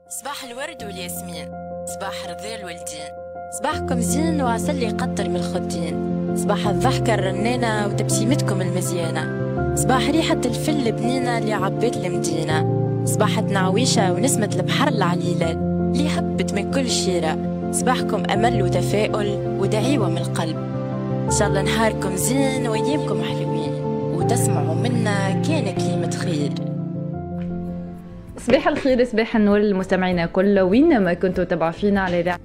صباح الورد والياسمين، صباح رذيل والدين، صباحكم زين وعسل لي يقطر من الخدين، صباح الضحكة الرنانة وتبسيمتكم المزيانة، صباح ريحة الفل البنينة اللي عبيت المدينة، صباح تنعويشة ونسمة البحر العليلة اللي هبت من كل شيرة، صباحكم أمل وتفاؤل ودعيوة من القلب. إن شاء الله نهاركم زين وأيامكم حلوين وتسمعوا منا كان كلمة خير. صباح الخير، صباح النور للمستمعين كل وينما كنتوا تبعوا فينا على إذاعة،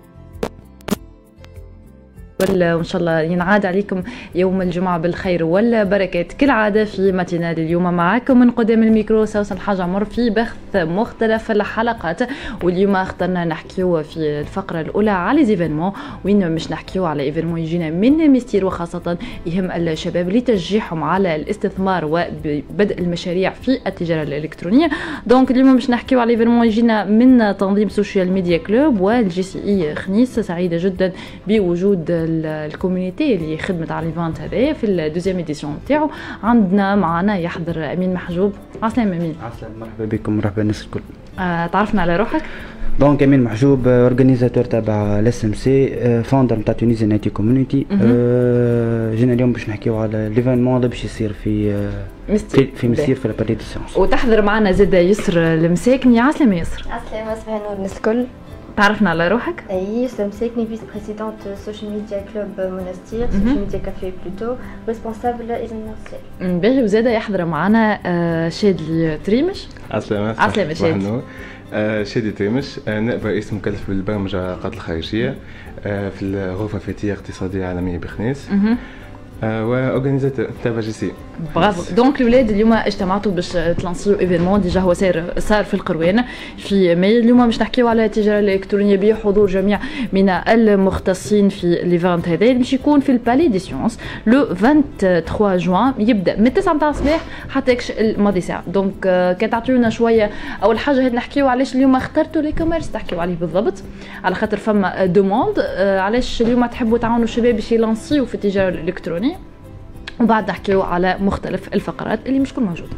وان شاء الله ينعاد عليكم يوم الجمعه بالخير والبركات كالعاده. في ماتينال اليوم معكم من قدام الميكرو سوسن الحاج عمر في بث مختلف الحلقات، واليوم اخترنا نحكيو في الفقره الاولى على زيفينمون وين مش نحكيو على ايفينمون يجينا من ميستير وخاصه يهم الشباب لتشجيعهم على الاستثمار وبدء المشاريع في التجاره الالكترونيه. دونك اليوم مش نحكيو على ايفينمون يجينا من تنظيم سوشيال ميديا كلوب والجي سي اي خنيس. سعيده جدا بوجود الكوميونيتي اللي خدمت على الايفنت هذا في الدوزيام اديسيون تاعو. عندنا معنا يحضر امين محجوب. عسلامة امين. عسلامة، مرحبا بكم، مرحبا الناس الكل. تعرفنا على روحك؟ دونك امين محجوب، اورغانيزاتور تبع الاس ام سي، فاوندر نتاع تونيزيان اي تي كوميونيتي. جينا اليوم باش نحكيو على ليفينمون اللي باش يصير في مستير في البالي دي سيونس، وتحضر معنا زاد يسر المساكني. عسلامة يسر. عسلامة، صباح النور الناس الكل. تعرفنا على روحك؟ يسر مساكني، فيس بريزيدونت سوشيال ميديا كلوب مونستير، سوشيال ميديا كافي بلوتو، ريسبونسابل ايفينمونسيال. باهي، وزاد يحضر معنا شادلي تريمش. عسلامة. عسلامة شادلي. شادي تريمش، نائب رئيس مكلف بالبرمجة العلاقات الخارجية في الغرفة الفتية الاقتصادية العالمية بخنيس، واورغانيزاتور تبع جي سي. برافو. دونك الاولاد اليوم اجتمعتوا باش تلانسيو ايفينمون ديجا هو صار في القروان في ماي. اليوم باش نحكيو على التجاره الالكترونيه بحضور جميع من المختصين في ليفانت هذا اللي باش يكون في البالي دي سيونس لو 23 جوان، يبدا من 9 تاع الصباح حتى الماضي ساعه. دونك كان تعطيونا شويه اول حاجه نحكيو علاش اليوم اخترتوا لي كوميرس، تحكيو عليه بالضبط على خاطر فما دوموند علاش اليوم تحبوا تعاونوا الشباب باش يلانسيو في التجاره الالكترونيه، وبعد نحكيو على مختلف الفقرات اللي مش كل موجوده.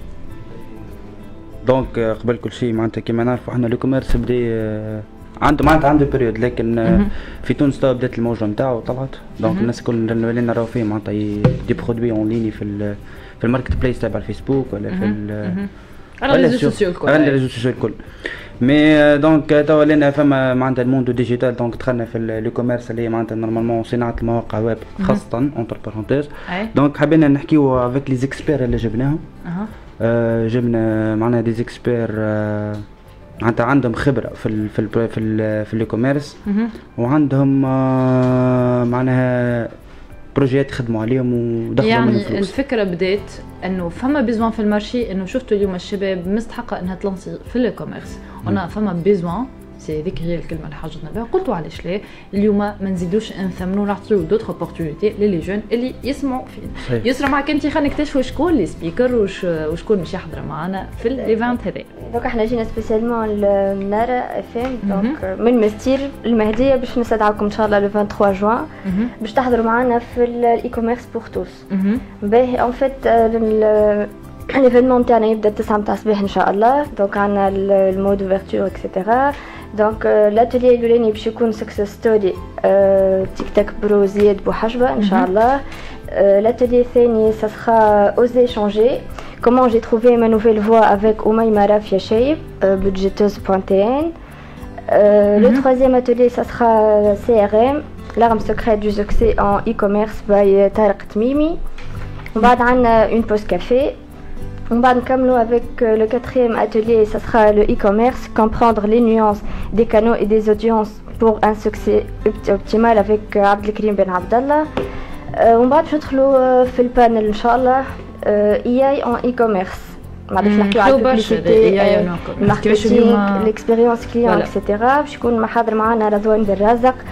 دونك قبل كل شيء معناتها كيما نعرفوا احنا لو كوميرس بدا عنده بيريود، لكن في تونس تو بدات الموجه نتاعو طلعت. دونك الناس الكل اللي نراو فيه معناتها دي برودوي اون ليني في الماركت بليس تبع الفيسبوك ولا في على الريزو سوسيو الكل. مي دونك توا لنا فما معناتها الموندو ديجيتال، دونك دخلنا في لو كوميرس اللي معناتها نورمالمون صناعه المواقع ويب خاصه اونتر بارونتيز. دونك حبينا نحكيو افيك لي زيكسبير اللي جبناهم. جبنا معنا دي زيكسبير معناتها عندهم خبره في لو كوميرس، وعندهم معناها بروجيات خدموا عليهم ودخلوا يعني منهم فلوس. الفكره بدات انه فما بيزوان في المارشي، انه شفتوا اليوم الشباب مستحقه انها تلانسي في لو كوميرس، وانا فما بيزوان سي هذيك هي الكلمه اللي حاجتنا بها. قلتوا علاش لا اليوم ما نزيدوش نثمنوا نعطيو دوطخ اوبورتونيتي للي جون اللي يسمعوا فينا. يسرى معك انت، خلينا نكتشفوا شكون لي سبيكر وشكون مش يحضر معنا في الايفنت هذا. دونك احنا جينا سبيسيالمون لمنارة اف ام، دونك من مستير المهديه باش نستدعوكم ان شاء الله لو 23 جوان باش تحضروا معنا في الاي كوميرس بور توس. باهي اون فيت ليفينمون تاعنا يبدا 9 تاع الصباح ان شاء الله. دونك عندنا المود اوفرتور اكسيتيرا. دونك الاتelier الاولاني باش يكون سكسس ستوري تيك تاك برو زياد بوحجبه ان شاء الله. الاتelier الثاني ça sera oser changer, comment j'ai trouvé ma nouvelle voie avec Oumaima Rafia Shaib, budgeteuse.tn. Le troisième atelier ça sera CRM, l'arme secrète du succès en e-commerce by Tariq Tmimi. وبعد عندنا une pause café. On va nous avec le quatrième atelier, ça sera le e-commerce, comprendre les nuances des canaux et des audiences pour un succès optimal avec Abdelkrim Ben Abdallah. On va ندخلوا في البانل ان شاء الله EI en e-commerce. باش نحكيو على الببليسيتي، الماركتينغ، الاكسبيريونس كليون اكسيتيرا. باش يكون محاضر معنا رضوان بن رازق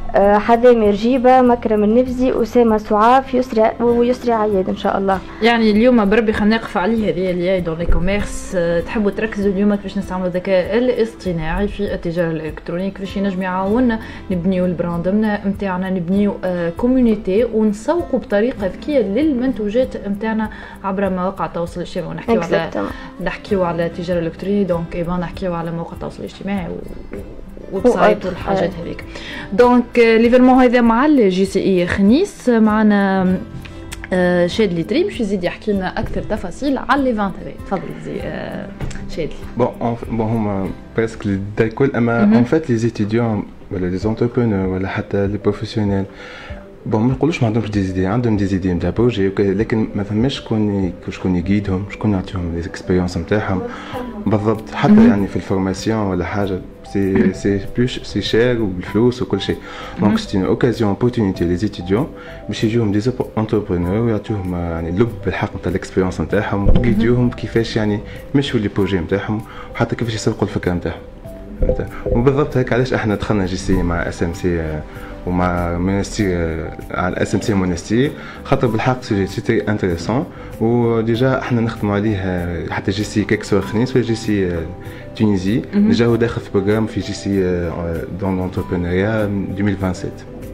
حذامي رجيبة، مكرم النفزي، أسامة سعاف، يسري عياد إن شاء الله. يعني اليوم بربي خلينا نقف عليه هذه اللي دون لي كوميرس. تحبوا تركزوا اليوم كيفاش نستعملوا الذكاء الاصطناعي في التجارة الإلكترونية، كيفاش ينجم يعاوننا نبنيو البراند نتاعنا، نبنيو كوميونيتي ونسوقوا بطريقة ذكية للمنتوجات نتاعنا عبر مواقع التواصل الاجتماعي. نحكيو على التجارة الإلكترونية دونك ايضا نحكيو على مواقع التواصل الاجتماعي ويب سايت والحاجات هذيك. دونك ليفيرمون هذا مع الجي سي اي خنيس معنا شادلي ليتري باش يزيد يحكي لنا اكثر تفاصيل على ليفانت هذا. تفضل شادلي. بون هما بريسك الكل، اما ان فات لي زيتيديون ولا لي زونتربرونور ولا حتى لي بروفيسيونيل بون ما نقولوش ما عندهمش دي زيدي، عندهم دي زيدي نتاع بروجي، لكن ما فماش شكون يقيدهم، شكون يعطيهم لي اكسبيريونس نتاعهم بالضبط. حتى يعني في الفورماسيون ولا حاجه سي بلوش سي شير وبالفلوس وكل شيء. دونك سي اون اوكازيون اوبورتونيتي لي زيتيديون باش يجيهم دي انتربرونور ويعطيوهم يعني لب بالحق نتاع الاكسبيريونس نتاعهم ويقيدوهم كيفاش يعني يمشوا لي بروجي نتاعهم وحتى كيفاش يسوقوا الفكره نتاعهم. وبالضبط هيك علاش احنا دخلنا جي سي مع اس ام سي ومع مونستير على اس ام سي مونستير، خاطر بالحق سي انتريسون وديجا احنا نخدموا عليه حتى جي سي كيك سوا خنيس ولا جي سي تونيزي. ديجا هو داخل في بروجرام في جي سي دون لونتربرونيا 2027.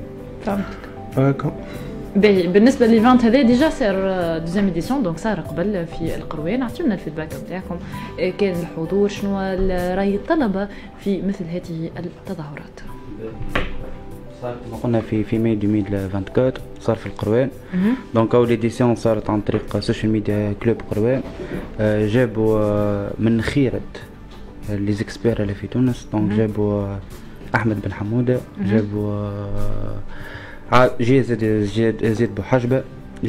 فهمتك. باهي بالنسبه ليفانت هذا ديجا صار دوزيام اديسيون دونك صار قبل في القروان. عطيونا الفيدباك نتاعكم، كان الحضور شنو راي الطلبه في مثل هذه التظاهرات؟ صارت كما قلنا في ماي 2024 صار في القروان. دونك اول اديسيون صارت عن طريق سوشيال ميديا كلوب قروان. جابوا من خيرة لي زيكسبير اللي في تونس. دونك جابوا احمد بن حموده، جابوا جي زيد بوحجبه،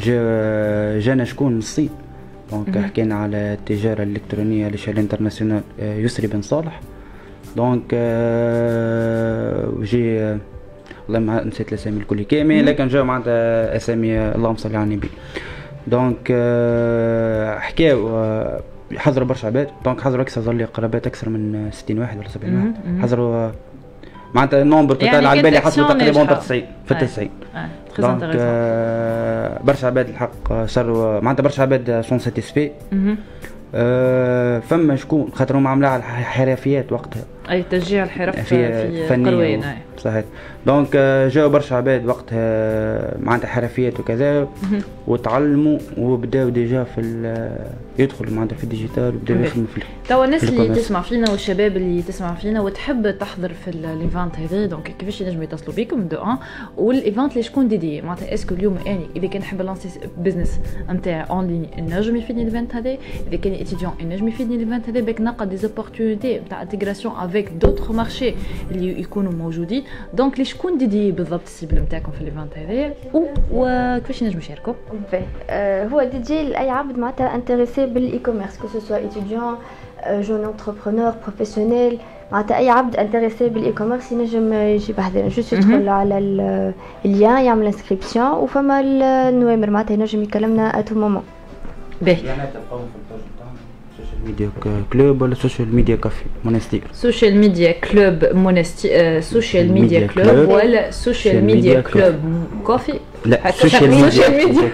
جانا شكون من الصين. دونك حكينا على التجاره الالكترونيه لشال انترناسيونال يسري بن صالح. دونك جي والله ما نسيت الاسامي الكل كامل، لكن جاو معناتها اسامي اللهم صل على النبي. دونك حكاو حضروا برشا عباد. دونك حضروا اكثر ظل قرابات اكثر من 60 واحد ولا 70 واحد حضروا معناتها النومبر توتال على بالي حصلوا تقريبا في 90 في 90. دونك برشا عباد الحق صاروا معناتها برشا عباد سون ساتيسفي. فما شكون خاطر هم عاملين على الحرفيات وقتها، اي تشجيع الحرف في قروان. صحيح. دونك جاو برشا عباد وقتها معناتها حرفيات وكذا وتعلموا وبداو ديجا في يدخلوا معناتها في الديجيتال وبداو يخدموا في توا الناس اللي تسمع فينا والشباب اللي تسمع فينا وتحب تحضر في الايفنت هذا. دونك كيفاش ينجموا يتصلوا بكم دو ان والايفنت لشكون ديدي معناتها اسكو اليوم اني اذا كان نحب لانسي بزنس نتاع اون لين نجم يفيدني الايفنت هذا، اذا كان اتيديون نجم يفيدني الايفنت هذا باك نلقى دي اوبورتونيتي نتاع انتغراسيون افيك دوطخ مارشي اللي يكونوا موجودين. دونك شكون ديدي بالضبط السيبل نتاعكم في الايفنت هذا وكيفاش نجموا يشاركوا؟ هو ديدي لاي عبد معناتها انتريسي بالاي كوميرس كو سو ايتيديون جون انتربرونور بروفيسيونيل، معناتها اي عبد انتريسي بالاي كوميرس ينجم يجي بحذنا جوست يدخل على اللين يعمل انسكريبسيون وفما النوامر معناتها ينجم يكلمنا اتو مومون. باهي ميديا كلوب ولا سوشيال ميديا كافي مونستير؟ سوشيال ميديا كلوب مونستير، سوشيال ميديا كلوب ولا سوشيال ميديا كلوب كوفي؟ لا سوشيال ميديا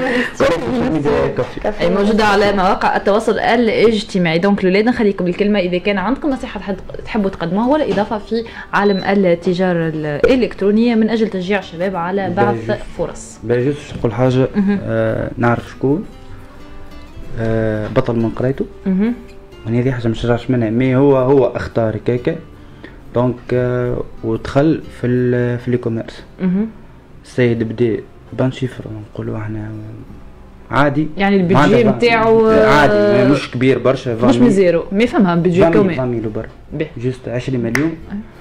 كافي اي موجوده على مواقع التواصل الاجتماعي. دونك الاولاد نخليكم الكلمه اذا كان عندكم نصيحه تحبوا تقدموها ولا اضافه في عالم التجاره الالكترونيه من اجل تشجيع الشباب على بعث فرص. باجي نقول حاجه نعرف شكون بطل من قرايته. يعني هذه حاجه ما نشجعش منها، مي هو اختار كيكه. دونك ودخل في الاي كوميرس. السيد بدا بان شيفر نقولوا احنا عادي، يعني البيجي نتاعو عادي مش كبير برشا، مش من زيرو مي فهمها بيجي كومي 20 مليون برا جوست 20 مليون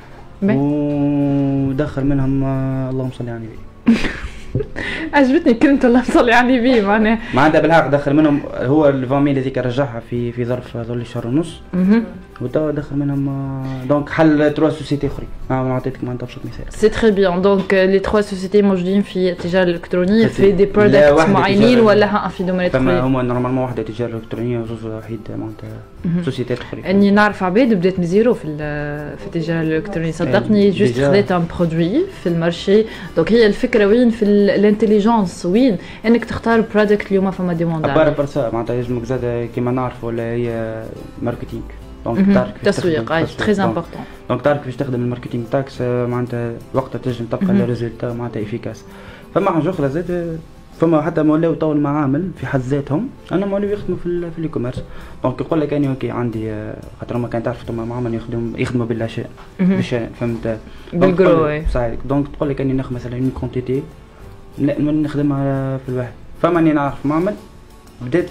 ودخل منهم اللهم صل على النبي. عجبتني كلمة الله صلي على النبي معناها بالحق دخل منهم هو ال 20 ميل هذيك رجعها في ظرف ظل شهر ونص. وتوا دخل منهم دونك حل 3 سوسيتي اخرين نعطيتك معناتها بشكل مثال. سي تري بيان دونك لي 3 سوسيتي موجودين في التجاره الالكترونيه في دي برودكت معينين ولا في دومينات اخرين؟ هما نورمالمون واحده تجاره الكترونيه وزوز وحيد معناتها سوسيتيات اخرين. اني نعرف عباد بدات من زيرو في التجاره الالكترونيه صدقني جوست خديت ان برودوي في المارشي دونك هي الفكره وين في الانتليجنس وين انك تختار برودكت اليوم فما ديموند عليه برسا معناتها يلزمك زاد كيما نعرف ولا هي ماركتينغ دونك تعرف تسويق اي تري امبورطون دونك تعرف كيفاش تخدم الماركتينغ تاعك معناتها وقتها تنجم تلقى لي ريزولتا معناتها افيكاس. فما حاجه اخرى زاد فما حتى مولاو تو المعامل في حد ذاتهم انا مولاو يخدموا في الاي كوميرس دونك يقول لك اني اوكي عندي خاطر ما كان تعرف تو معامل يخدموا بالاشياء بالشيء فهمت بالجرو صحيح دونك تقول لك اني ناخذ مثلا اون كونتيتي نخدمها في الواحد. فما اني نعرف معمل بدات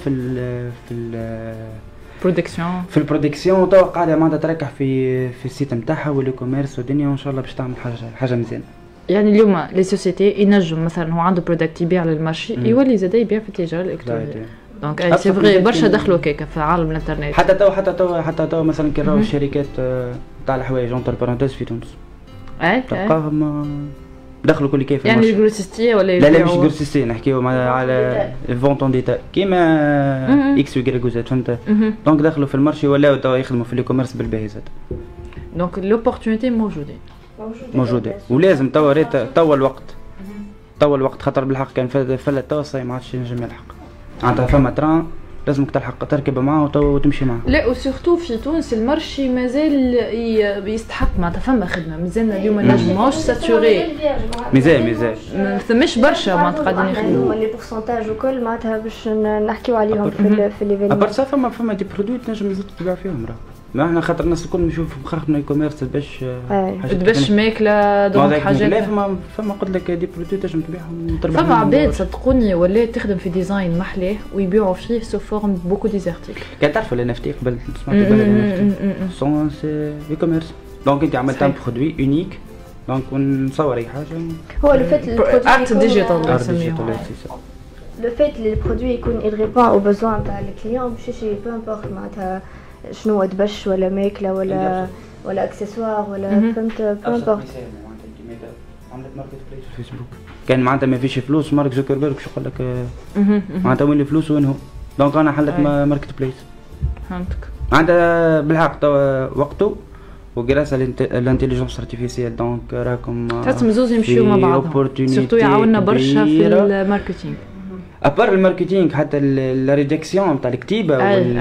في البرودكسيون تو قاعده معناتها تركح في السيت نتاعها والاي كوميرس والدنيا وان شاء الله باش تعمل حاجه مزيانه. يعني اليوم لي سوسيتي ينجم مثلا هو عنده برودكت يبيع للمارشي يولي زاد يبيع في التجاره الالكترونيه دونك سي فغي برشا دخلوا كيكا في عالم الانترنت. حتى تو مثلا كي راهو الشركات تاع الحوايج اونتر بارونتيز في تونس تلقاهم دخلوا كل كيف يعني الجروسيستيه ولا لا مش جروسيستيه نحكيو على الفونت اون ديتاي كيما اكس وي زد فهمت دونك دخلوا في المارشي ولاو توا يخدموا في الاي كوميرس بالباهي زاد دونك لوبورتونيتي موجوده ولازم توا الوقت خاطر بالحق كان فلت توا صاي ما عادش ينجم يلحق معناتها فما تران لازمك تلحق تركب معاه وتمشي معاه. لا وسورتو في تونس المارشي مازال يستحق معناتها فما خدمه مازالنا اليوم النجم ماهوش ساتوري مازال ما ثماش برشا معناتها قاعدين يخدموا لي بورسونتاج وكل معناتها باش نحكيو عليهم في ليفينمون. ابارسا فما دي برودوي تنجم تبيع فيهم راه ما احنا خاطر الناس الكل نشوف مخاخنا الكوميرس باش ماكله دونك حاجات لا فما قلت لك دي برودوي تنجم تبيعهم تربح. فما عباد صدقوني ولا تخدم في ديزاين محلاه ويبيعوا فيه سو فورم بوكو ديزارتيكل. كان تعرف ال NFT قبل سمعت بالك ال NFT سون سي اي كوميرس دونك انت عملت ان برودوي يونيك دونك ونصور اي حاجه هو لو فات ارت ديجيتال نسميوه لو فات لي البرودوي يكون il répond aux besoins تاع الكليون ماشي بو امبورط معناتها شنو دبش ولا ماكله ولا اكسسوار ولا فهمت بو امبورط. عملت ماركت بليس في فيسبوك كان معناتها ما فيش فلوس مارك زوكربيرغ شو يقول لك معناتها وين الفلوس وين هو دونك انا حلت ماركت بليس فهمتك معناتها بالحق توا وقته وغراس الانتيليجنس ارتيفيسيال دونك راكم تحسهم زوز يمشيو مع بعضهم سورتو يعاوننا برشا في الماركتينغ ابار الماركتينغ حتى لا ريداكسيون تاع الكتيبه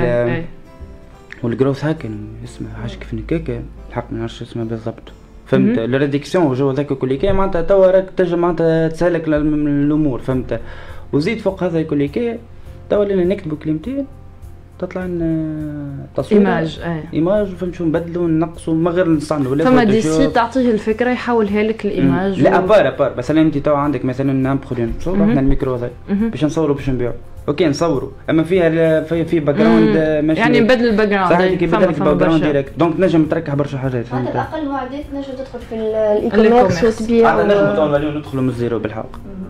والجروث هاكن اسمه حاجه كيف هكاك الحق ما نعرفش اسمها بالضبط فهمت لا ريداكسيون وجو ذاك كل كي معناتها توا راك تنجم معناتها تسهلك الامور فهمت وزيد فوق هذا كل كي توا لنا نكتبوا كلمتين تطلع لنا تصوير ايماج فهمت شو نبدلوا ننقصوا ما غير نصنعوا ولا فما دي سي تعطيه الفكره يحولها لك الايماج لا ابار مثلا انت تو عندك مثلا ان برودوي نصوروا احنا الميكرو هذا باش نصوروا باش نبيعوا اوكي نصوروا اما فيها في باك جراوند ماشي يعني نبدل الباك جراوند فما باك جراوند ديريكت دونك نجم تركح برشا حاجات فهمت على الاقل معدات نجم تدخل في الاي كوميرس وتبيع نجم ندخلوا من الزيرو بالحق.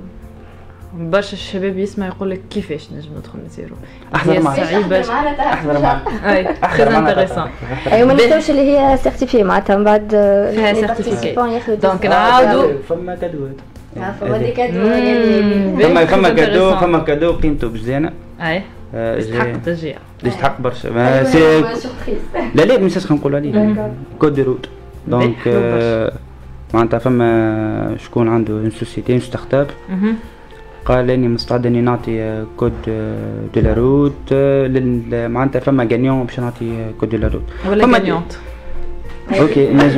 برشا الشباب يسمع يقول لك كيفاش نجم ندخل من زيرو احضر معنا احضر معنا اي تري انتريسون ايوا ما نساوش اللي هي سيرتيفي معناتها من بعد فيها سيرتيفيكي دونك نعاودوا فما كادوات فما دي كادو يعني فما كادو قيمته بزيانه اي يستحق التشجيع يستحق برشا لا ما نساش نقولوا عليه كود دي روت دونك معناتها فما شكون عنده اون سوسيتي ستارت اب قال اني مستعد اني نعطي كود دو لا روت معناتها فما غانيون باش نعطي كود دو لا روت ولا غانيونت اوكي نجم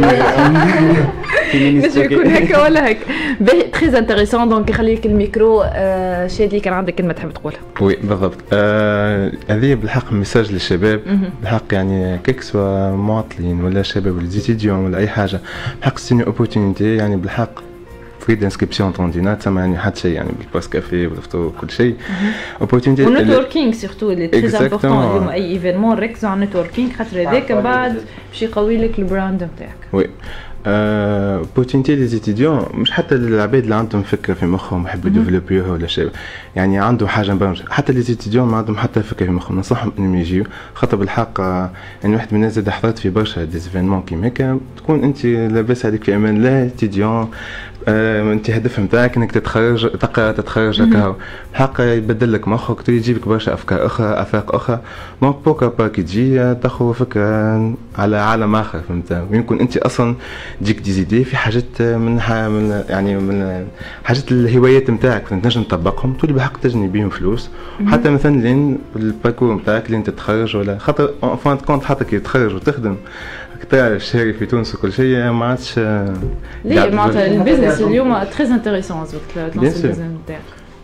يكون هكا ولا هكا باهي تري انتريسون دونك خليك الميكرو شادي كان عندك كلمه تحب تقولها. وي بالضبط هذه بالحق ميساج للشباب بالحق يعني كيك سوا معطلين ولا شباب ولا زيتيديون ولا اي حاجه بالحق سيني اوبورتونيتي يعني بالحق فري دانسكريبسيون طوندينات سما يعني حتى شيء يعني بالباس كافي والفطور كل شيء اوبورتونيتي والنتوركينغ سورتو اللي تري امبورطون اليوم اي ايفينمون ركزوا على النتوركينغ خاطر هذاك بعد باش يقوي لك البراند نتاعك. وي بوتينتي لي زيتيديون مش حتى العباد اللي عندهم فكره في مخهم يحبوا يديفلوبيوها ولا شيء، يعني عنده حاجه برشا، حتى لي زيتيديون ما عندهم حتى فكره في مخهم، ننصحهم انهم يجيو، خاطر بالحق يعني واحد من الناس زاد حضرت في برشا ديزيفينمون كيما هكا، تكون انت لاباس عليك في امان الله اتيديون، انت هدف نتاعك انك تتخرج تقرا تتخرج هكا، الحق يبدل لك مخك، تجيبك برشا افكار اخرى افاق اخرى، دونك بوكا با كي تجي تاخذ فكره على عالم اخر فهمت، ويمكن انت اصلا تجيك ديزيدي في حاجات من يعني من حاجات الهوايات نتاعك تنجم تطبقهم تولي بحق تجني بيهم فلوس، حتى مثلا لين الباركور نتاعك لين تتخرج ولا خاطر فان كونت حتى كي تتخرج وتخدم كتاع الشهري في تونس وكل شيء ما عادش ليه معناتها البيزنس اليوم تري انتريسون زوك تلانسي البيزنس نتاعك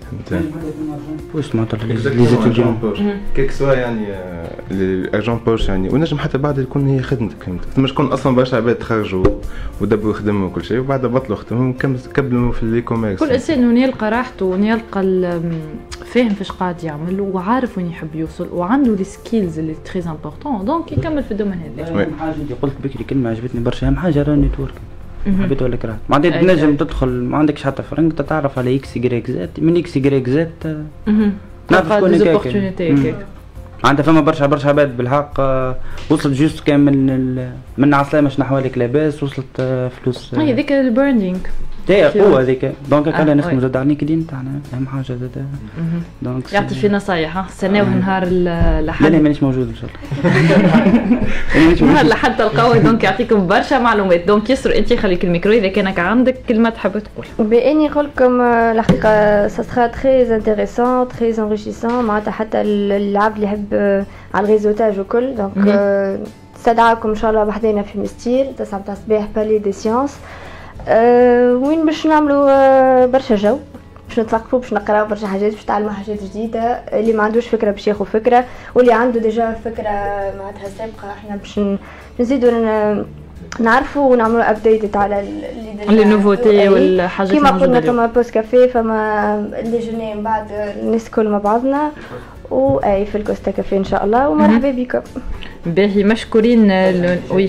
واش معناتها لي زيتيديون كيك سوا يعني الارجون بوش يعني، ونجم حتى بعد يكون هي خدمتك فهمت، ثم شكون اصلا برشا عباد تخرجوا ودبوا يخدموا وكل شيء وبعد بطلوا خدمهم كملوا في الاي كوميرس. كل انسان وين يلقى راحته وين يلقى فاهم فاش قاعد يعمل وعارف وين يحب يوصل وعنده لي سكيلز اللي تري امبورطون دونك يكمل في الدومين هذا. اهم حاجه اللي قلت بكري كلمه عجبتني برشا، اهم حاجه راه نيتورك، حبيت ولا كرهت معناتها تنجم تدخل ما عندكش حتى فرنك تتعرف على اكس يجريك زد، من اكس يجريك زد نعرف شكون هكاك. عندها فما برشا عباد بالحق وصلت جوست كان من عسلامه شنو احوالك لاباس وصلت فلوس. هي ذيك البراندينغ هي قوه هذيك، دونك كان نخدموا زاد على لينكدين تاعنا اهم حاجه زاد. دونك يعطي في نصايح استناوه نهار الاحد. لا مانيش موجود ان شاء الله. نهار الاحد تلقاوه دونك يعطيكم برشا معلومات. دونك يسر انت خليك الميكرو اذا كانك عندك كلمه تحب تقول. باني نقول لكم الحقيقه سا سرا تري انتريسون تري انريشيسون، معناتها حتى العبد اللي يحب على الريزوتاج وكل، دونك استدعاكم ان شاء الله بحذينا في مستير 9 تاع الصباح بالي دي سيونس، وين باش نعملوا برشا جو، باش نتثقفوا، باش نقراو برشا حاجات، باش نتعلموا حاجات جديده، اللي ما عندوش فكره باش ياخذ فكره، واللي عنده ديجا فكره معناتها سابقه احنا باش نزيدوا نعرفوا ونعملوا ابديت على اللي نوفوتي والحاجات كيما قلنا كما بوست كافيه، فما ديجوني من بعد الناس كل مع بعضنا واي في الكوستا كافيه ان شاء الله، ومرحبا بكم. باهي مشكورين. وي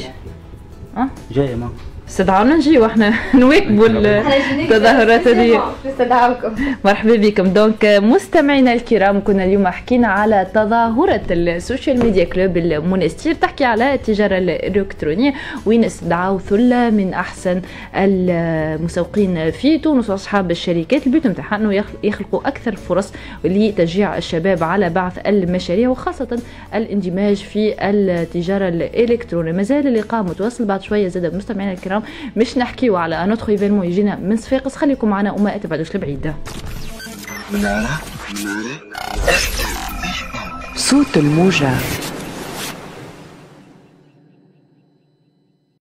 جاي ما استدعونا نجيو احنا نواكبوا التظاهرات هذه. استدعوكم. مرحبا بكم. دونك مستمعينا الكرام كنا اليوم حكينا على تظاهرة السوشيال ميديا كلوب المونستير تحكي على التجارة الإلكترونية، وين استدعوا ثلة من أحسن المسوقين في تونس وأصحاب الشركات. البيت نتاعها أنه يخلقوا أكثر فرص لتشجيع الشباب على بعث المشاريع وخاصة الاندماج في التجارة الإلكترونية. مازال اللقاء متواصل بعد شوية زاد مستمعينا الكرام، مش نحكيو على انوتر ايفينمون يجينا من صفاقس، خليكم معنا وما تبعدوش لبعيد. صوت الموجة.